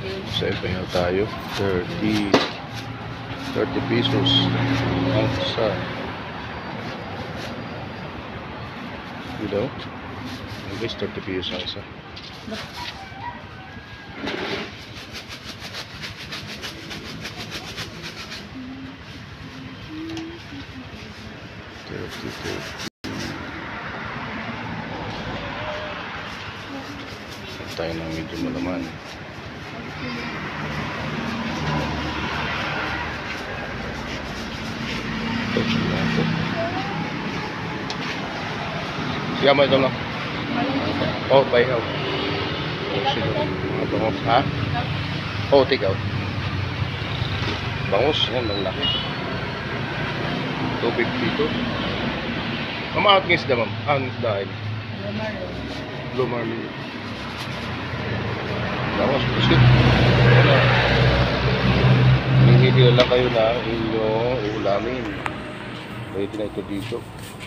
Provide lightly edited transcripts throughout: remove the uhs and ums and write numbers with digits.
Sa ipahinga tayo. 30 pesos ang isa. You know? Guys, 30 pesos ang isa. 32. Tayo ng medyo malaman. Touch na ako. Siya mo ito lang. Oh, bayaw. Oh, siguro. Bangos, ha? Oh, take out. Bangos, yan, ang laki. Tubig dito. Mamahat ng isda, ma'am. Ang isda ay Blue Marlin. Bangos, pusit. Hinihili lang kayo na inyong ulamin. Pwede na ito dito.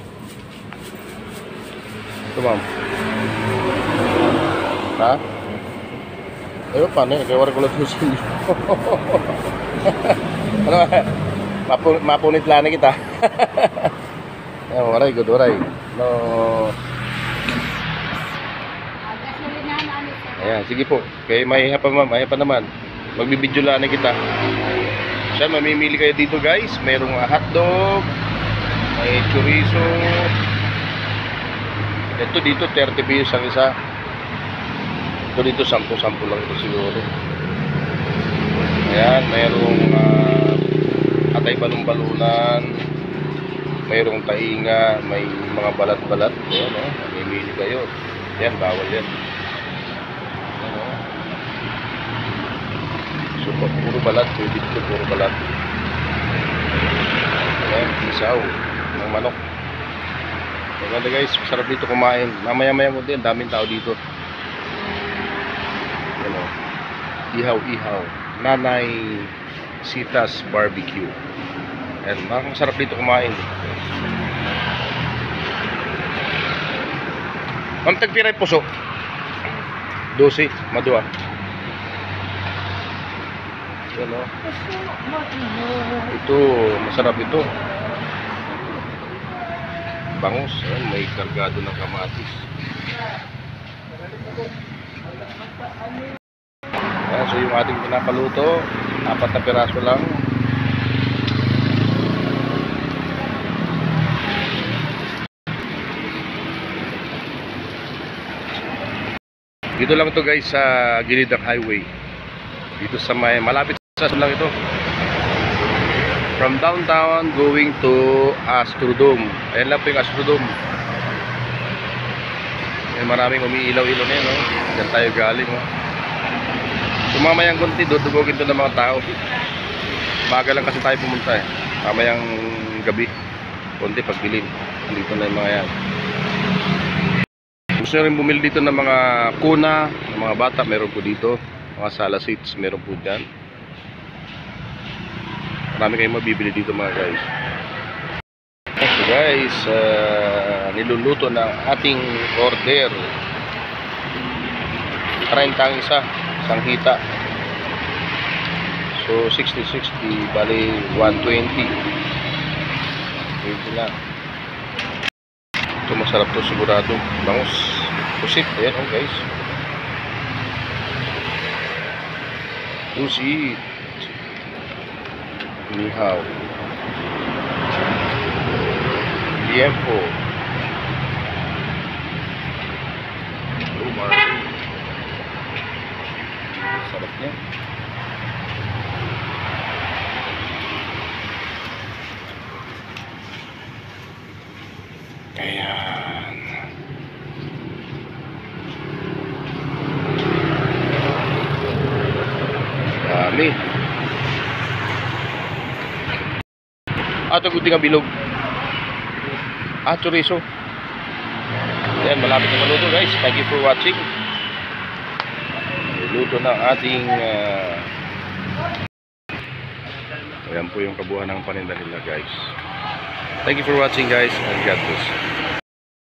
Ito, ma'am. Ha? Ayun, paano eh? Kaya wala ko lang ito sa inyo. Ano ba? Mapunit lang na kita. Waray, good, waray. No. Ayan, sige po. Kaya may pa, ma'am. May pa naman. Magbibidyo lang na kita. Siya, mamimili kayo dito, guys. Mayroong hotdog. May chorizo. Ito dito, 30 pesos ang isa. Ito dito, 10 lang ito siguro. Ayan, mayroong atay balong-balunan. Mayroong tainga. May mga balat-balat. Ayan, mamimili kayo. Ayan, bawal yan. So, puro balat. Pwede dito, puro balat. Ayan, isaw ng manok. Maganda guys, sarap dito kumain. Mamaya-maya mo din, daming tao dito. Ano, ihaw-ihaw. Nanay Sita's Barbecue. Ayan, masarap dito kumain. Ma'am, tagpiray puso. 12, madua. Ano? Ito, masarap ito. Bangus, may kargado ng kamatis. So yung ating pinapaluto, 4 na piraso lang. Dito lang to guys sa gilid ng highway. Dito sa may malapit sa lang ito. From downtown going to Astrodome. Ayan lang po yung Astrodome. May maraming umiilaw-ilaw na yan, no? Diyan tayo galing, no? So mamayang kunti, dudugogin doon ng mga tao. Baga lang kasi tayo pumunta, eh. Mamayang gabi. Kunti pagbilin. Dito na yung mga yan. Gusto nyo rin bumili dito ng mga kuna, ng mga bata, meron po dito. Mga sala seats, meron po dyan. Marami kayong mabibili dito mga guys. So guys, niluluto ng ating order. 30 ang isa, isang hita. So 60-60, bali 120. Pwede lang. Ito masarap to sigurado. Bangus, pusit, ayan oh guys. Pusit. Nihaw. Tiempo. Lumar. Sarap niya. Ayan. Dami. Ito guti nga bilog. Chorizo. Ayan, malapit na maluto guys. Thank you for watching. Luto ng ating ayan po yung kabuuan ng paninda nila guys. Thank you for watching guys, and God bless.